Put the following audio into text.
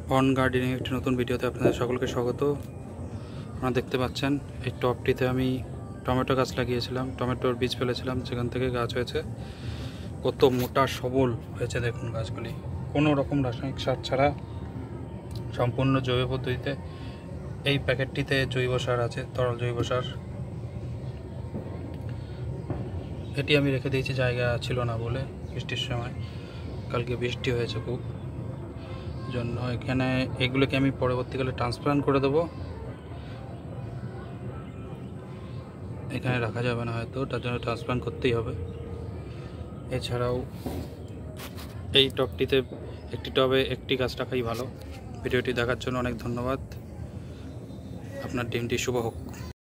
On gardening একটি নতুন ভিডিওতে আপনাদের সকলকে স্বাগত। আপনারা দেখতে পাচ্ছেন এই টবটিতে আমি টমেটো গাছ লাগিয়েছিলাম, টমেটোর বীজ ফেলেছিলাম, সেখান থেকে গাছ হয়েছে। কত মোটা সবল হয়েছে দেখুন গাছগুলি, কোনো রকম রাসায়নিক সার ছাড়া সম্পূর্ণ জৈব পদ্ধতিতে। এই প্যাকেটটিতে জৈব সার আছে, তরল জৈব সার। এটি আমি রেখে দিয়েছি, জায়গা ছিল না বলে। বৃষ্টির সময় কালকে বৃষ্টি হয়েছে খুব, জন্য এখানে এগুলোকে আমি পরবর্তীকালে ট্রান্সপ্লান্ট করে দেবো। এখানে রাখা যাবে না হয়তো, তার জন্য ট্রান্সপ্লান্ট করতেই হবে। এছাড়াও এই টবটিতে একটি টবে একটি গাছ রাখাই ভালো। ভিডিওটি দেখার জন্য অনেক ধন্যবাদ। আপনার দিনটি শুভ হোক।